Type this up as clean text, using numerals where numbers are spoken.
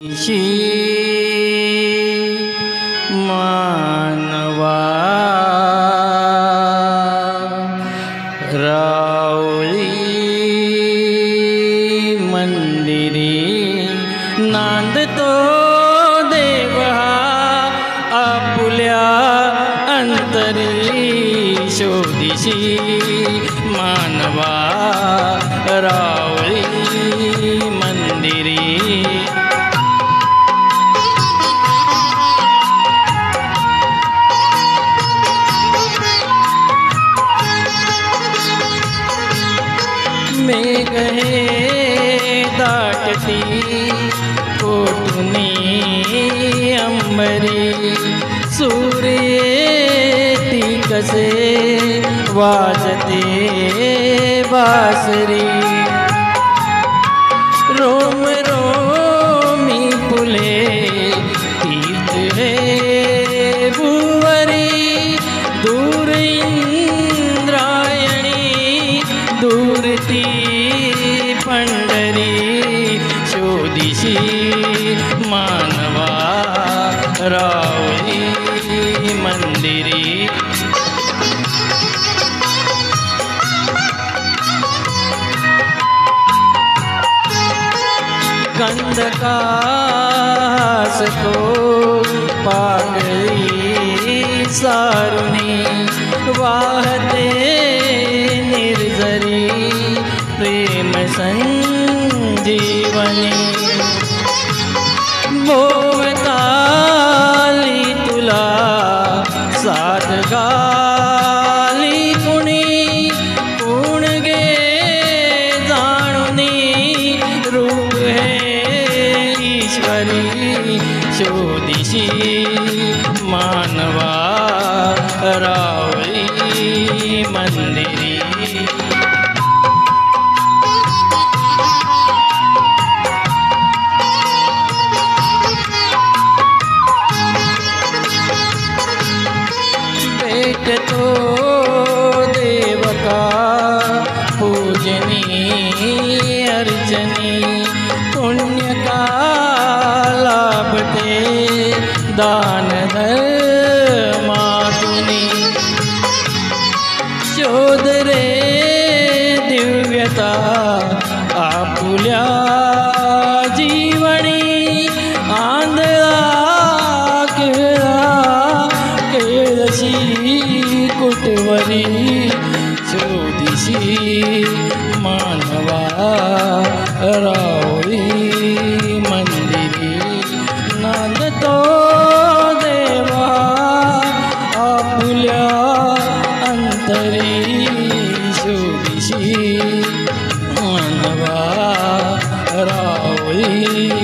शी मानवा रावळी मंदिरी नांदतो देव हा आपुल्या अंतरी शोधिशी मानवा रावळी मंदिरी मेघ हे दाटती कोटुनी अंबरी सूर्येती कसे वाजते बासरी रोम रोमी फुले तीर्थ हे भुवरी दूर इंद्रायणी दूर ती पंढरी शोधिशी मानवा रावळी मंदिरी गंधकास को पागळी सारुणी वाहते निर्जरी प्रेम संजीवनी भोवताली तुला साथ गाली कुणी कोण गे जाणुनी रूप हे ईश्वरी शोधिशी मानवा रावळी मंदिरी तो देवका पूजनी अर्चनी पुण्य का लाभते दान धर्मातुनी शोध रे दिव्यता आपुल्या जीवनी आंधळा केळशी कुटवरी शोधिशी मानवा रावळी मंदिरी नांदतो देवा आपुल्या अंतरी शोधिशी मानवा रावळी